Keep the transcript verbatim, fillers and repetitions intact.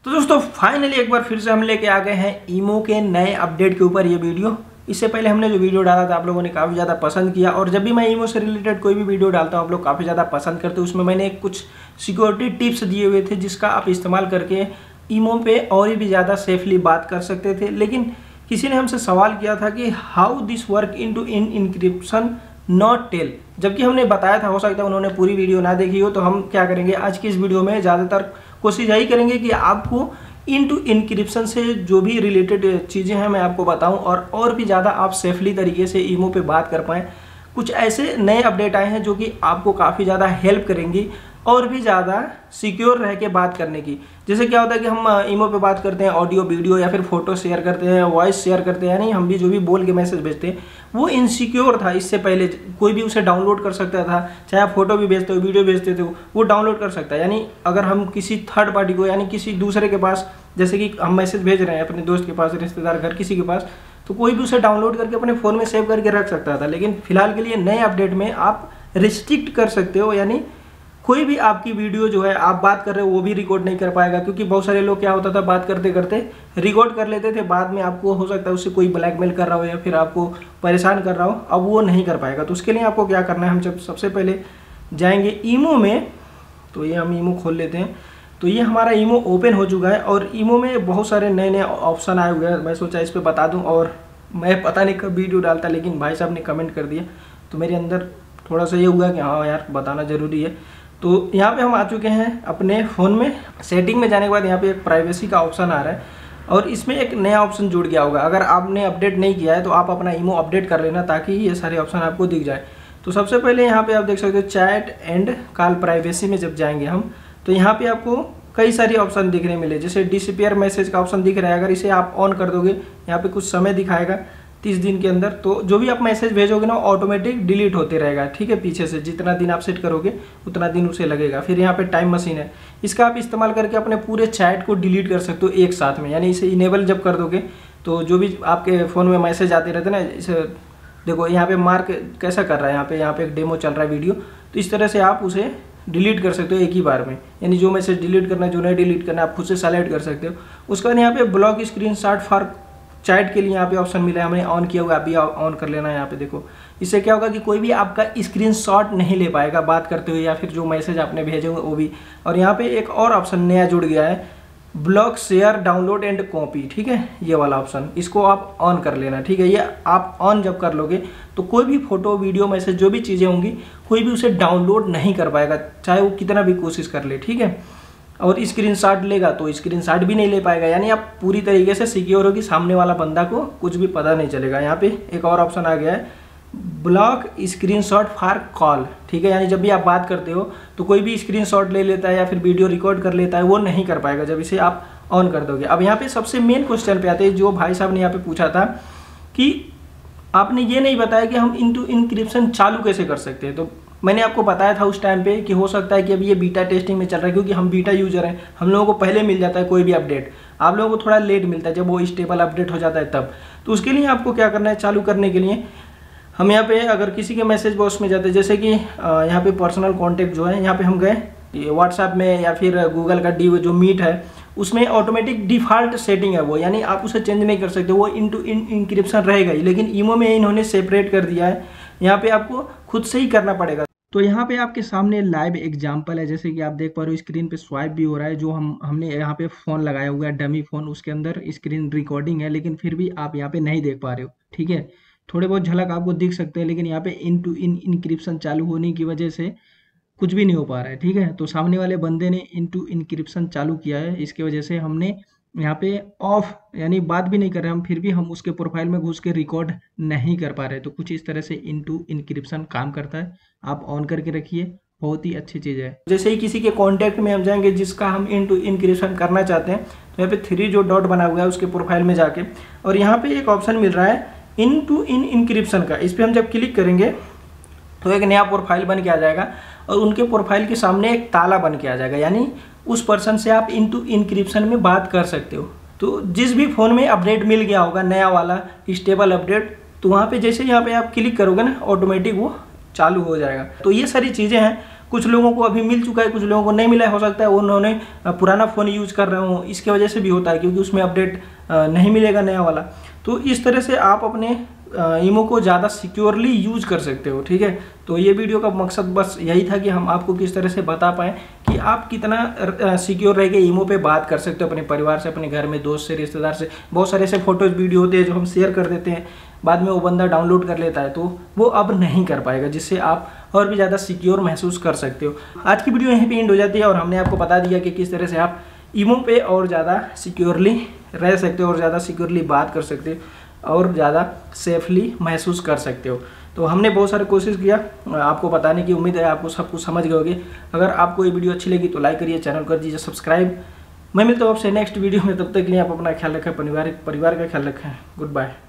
तो दोस्तों फाइनली एक बार फिर से हम लेके आ गए हैं ईमो के नए अपडेट के ऊपर ये वीडियो। इससे पहले हमने जो वीडियो डाला था आप लोगों ने काफ़ी ज़्यादा पसंद किया, और जब भी मैं ईमो से रिलेटेड कोई भी वीडियो डालता हूँ आप लोग काफ़ी ज़्यादा पसंद करते हो। उसमें मैंने कुछ सिक्योरिटी टिप्स दिए हुए थे जिसका आप इस्तेमाल करके ईमो पे और भी ज़्यादा सेफली बात कर सकते थे। लेकिन किसी ने हमसे सवाल किया था कि how this work into in encryption not tell, जबकि हमने बताया था। हो सकता है उन्होंने पूरी वीडियो ना देखी हो, तो हम क्या करेंगे आज की इस वीडियो में ज़्यादातर कोशिश यही करेंगे कि आपको इनटू इनक्रिप्शन से जो भी रिलेटेड चीज़ें हैं मैं आपको बताऊं, और और भी ज़्यादा आप सेफली तरीके से ईमो पे बात कर पाएँ। कुछ ऐसे नए अपडेट आए हैं जो कि आपको काफ़ी ज़्यादा हेल्प करेंगी और भी ज़्यादा सिक्योर रह के बात करने की। जैसे क्या होता है कि हम ईमो पे बात करते हैं, ऑडियो वीडियो या फिर फोटो शेयर करते हैं, वॉइस शेयर करते हैं, यानी हम भी जो भी बोल के मैसेज भेजते हैं वो इनसिक्योर था। इससे पहले कोई भी उसे डाउनलोड कर सकता था, चाहे आप फोटो भी भेजते हो वीडियो भेजते थे वो डाउनलोड कर सकता है। यानी अगर हम किसी थर्ड पार्टी को यानी किसी दूसरे के पास, जैसे कि हम मैसेज भेज रहे हैं अपने दोस्त के पास, रिश्तेदार, घर किसी के पास, तो कोई भी उसे डाउनलोड करके अपने फ़ोन में सेव करके रख सकता था। लेकिन फिलहाल के लिए नए अपडेट में आप रिस्ट्रिक्ट कर सकते हो, यानी कोई भी आपकी वीडियो जो है आप बात कर रहे हो वो भी रिकॉर्ड नहीं कर पाएगा। क्योंकि बहुत सारे लोग क्या होता था बात करते करते रिकॉर्ड कर लेते थे, बाद में आपको हो सकता है उससे कोई ब्लैकमेल कर रहा हो या फिर आपको परेशान कर रहा हो, अब वो नहीं कर पाएगा। तो उसके लिए आपको क्या करना है, हम जब सबसे पहले जाएंगे ईमो में, तो ये हम ईमो खोल लेते हैं। तो ये हमारा ईमो ओपन हो चुका है और ईमो में बहुत सारे नए नए ऑप्शन आए हुए हैं। मैं सोचा इस पर बता दूँ, और मैं पता नहीं कब वीडियो डालता, लेकिन भाई साहब ने कमेंट कर दिया तो मेरे अंदर थोड़ा सा ये हुआ कि हाँ यार बताना ज़रूरी है। तो यहाँ पे हम आ चुके हैं अपने फ़ोन में। सेटिंग में जाने के बाद यहाँ पे एक प्राइवेसी का ऑप्शन आ रहा है और इसमें एक नया ऑप्शन जुड़ गया होगा। अगर आपने अपडेट नहीं किया है तो आप अपना ईमो अपडेट कर लेना ताकि ये सारे ऑप्शन आपको दिख जाए। तो सबसे पहले यहाँ पे आप देख सकते हो चैट एंड कॉल प्राइवेसी में जब जाएंगे हम, तो यहाँ पे आपको कई सारे ऑप्शन दिखने मिले। जैसे डिसअपीयर मैसेज का ऑप्शन दिख रहा है, अगर इसे आप ऑन कर दोगे यहाँ पे कुछ समय दिखाएगा तीस दिन के अंदर, तो जो भी आप मैसेज भेजोगे ना ऑटोमेटिक डिलीट होते रहेगा। ठीक है, पीछे से जितना दिन आप सेट करोगे उतना दिन उसे लगेगा। फिर यहाँ पे टाइम मशीन है, इसका आप इस्तेमाल करके अपने पूरे चैट को डिलीट कर सकते हो एक साथ में। यानी इसे इनेबल जब कर दोगे तो जो भी आपके फ़ोन में मैसेज आते रहते ना, इसे देखो यहाँ पे मार्क कैसा कर रहा है, यहाँ पे यहाँ पे एक डेमो चल रहा है वीडियो, तो इस तरह से आप उसे डिलीट कर सकते हो एक ही बार में। यानी जो मैसेज डिलीट करना है, जो नहीं डिलीट करना है, आप खुद से सेलेक्ट कर सकते हो। उसके बाद यहाँ पे ब्लॉक स्क्रीनशॉट फॉर चैट के लिए यहाँ पे ऑप्शन मिला है, हमने ऑन किया हुआ, अभी ऑन कर लेना है। यहाँ पे देखो, इससे क्या होगा कि कोई भी आपका स्क्रीनशॉट नहीं ले पाएगा बात करते हुए, या फिर जो मैसेज आपने भेजे हुए वो भी। और यहाँ पे एक और ऑप्शन नया जुड़ गया है, block share download and copy. ठीक है, ये वाला ऑप्शन, इसको आप ऑन कर लेना। ठीक है, ये आप ऑन जब कर लोगे तो कोई भी फोटो वीडियो मैसेज जो भी चीज़ें होंगी कोई भी उसे डाउनलोड नहीं कर पाएगा, चाहे वो कितना भी कोशिश कर ले। ठीक है, और स्क्रीनशॉट लेगा तो स्क्रीनशॉट भी नहीं ले पाएगा। यानी आप पूरी तरीके से सिक्योर हो कि सामने वाला बंदा को कुछ भी पता नहीं चलेगा। यहाँ पे एक और ऑप्शन आ गया है, ब्लॉक स्क्रीनशॉट फॉर कॉल। ठीक है, यानी जब भी आप बात करते हो तो कोई भी स्क्रीनशॉट ले लेता है या फिर वीडियो रिकॉर्ड कर लेता है, वो नहीं कर पाएगा जब इसे आप ऑन कर दोगे। अब यहाँ पे सबसे मेन क्वेश्चन पे आते हैं, जो भाई साहब ने यहाँ पे पूछा था कि आपने ये नहीं बताया कि हम इनटू इनक्रिप्शन चालू कैसे कर सकते हैं। तो मैंने आपको बताया था उस टाइम पे कि हो सकता है कि अभी ये बीटा टेस्टिंग में चल रहा है, क्योंकि हम बीटा यूजर हैं, हम लोगों को पहले मिल जाता है कोई भी अपडेट, आप लोगों को थोड़ा लेट मिलता है जब वो स्टेबल अपडेट हो जाता है तब। तो उसके लिए आपको क्या करना है, चालू करने के लिए हम यहाँ पे अगर किसी के मैसेज बॉक्स में जाते हैं, जैसे कि यहाँ पे पर्सनल कॉन्टैक्ट जो है, यहाँ पे हम गए व्हाट्सएप में या फिर गूगल का डी जो मीट है उसमें ऑटोमेटिक डिफ़ॉल्ट सेटिंग है वो, यानी आप उसे चेंज नहीं कर सकते, वो इनटू इन इनक्रिप्शन रहेगा ही। लेकिन ईमो में इन्होंने सेपरेट कर दिया है, यहाँ पे आपको खुद से ही करना पड़ेगा। तो यहाँ पे आपके सामने लाइव एग्जांपल है, जैसे कि आप देख पा रहे हो स्क्रीन पे स्वाइप भी हो रहा है। जो हम हमने यहाँ पे फ़ोन लगाया हुआ है डमी फ़ोन, उसके अंदर स्क्रीन रिकॉर्डिंग है, लेकिन फिर भी आप यहाँ पे नहीं देख पा रहे हो। ठीक है, थोड़े बहुत झलक आपको दिख सकते हैं, लेकिन यहाँ पे इन टू इन इनक्रिप्शन चालू होने की वजह से कुछ भी नहीं हो पा रहा है। ठीक है, तो सामने वाले बंदे ने इन टू इनक्रिप्शन चालू किया है, इसकी वजह से हमने यहाँ पे ऑफ यानी बात भी नहीं कर रहे हम, फिर भी हम उसके प्रोफाइल में घुस के रिकॉर्ड नहीं कर पा रहे। तो कुछ इस तरह से इनटू इनक्रिप्शन काम करता है, आप ऑन करके रखिए, बहुत ही अच्छी चीज़ है। जैसे ही किसी के कॉन्टैक्ट में हम जाएंगे जिसका हम इनटू इनक्रिप्शन करना चाहते हैं, तो यहाँ पे थ्री जो डॉट बना हुआ है उसके प्रोफाइल में जाके, और यहाँ पे एक ऑप्शन मिल रहा है इन टू इन इनक्रिप्शन का, इस पर हम जब क्लिक करेंगे तो एक नया प्रोफाइल बन के आ जाएगा और उनके प्रोफाइल के सामने एक ताला बन के आ जाएगा। यानी उस पर्सन से आप इनटू इनक्रिप्शन में बात कर सकते हो। तो जिस भी फ़ोन में अपडेट मिल गया होगा नया वाला स्टेबल अपडेट, तो वहाँ पे जैसे यहाँ पे आप क्लिक करोगे ना ऑटोमेटिक वो चालू हो जाएगा। तो ये सारी चीज़ें हैं, कुछ लोगों को अभी मिल चुका है, कुछ लोगों को नहीं मिला, हो सकता है उन्होंने पुराना फ़ोन यूज़ कर रहे हो, इसके वजह से भी होता है क्योंकि उसमें अपडेट नहीं मिलेगा नया वाला। तो इस तरह से आप अपने ईमो को ज़्यादा सिक्योरली यूज कर सकते हो, ठीक है। तो ये वीडियो का मकसद बस यही था कि हम आपको किस तरह से बता पाएँ कि आप कितना सिक्योर रह के ईमो पे बात कर सकते हो अपने परिवार से, अपने घर में, दोस्त से, रिश्तेदार से। बहुत सारे ऐसे फोटोज़ वीडियो होते हैं जो हम शेयर कर देते हैं, बाद में वो बंदा डाउनलोड कर लेता है, तो वो अब नहीं कर पाएगा, जिससे आप और भी ज़्यादा सिक्योर महसूस कर सकते हो। आज की वीडियो यहीं पे एंड हो जाती है और हमने आपको बता दिया कि किस तरह से आप ईमो पे और ज़्यादा सिक्योरली रह सकते हो और ज़्यादा सिक्योरली बात कर सकते हो और ज़्यादा सेफली महसूस कर सकते हो। तो हमने बहुत सारी कोशिश किया आपको बताने की, उम्मीद है आपको सब कुछ समझ गए होगे। अगर आपको ये वीडियो अच्छी लगी तो लाइक करिए, चैनल कर दीजिए सब्सक्राइब। मैं मिलता हूँ आपसे नेक्स्ट वीडियो में, तब तक के लिए आप अपना ख्याल रखें, परिवार परिवार का ख्याल रखें। Good bye.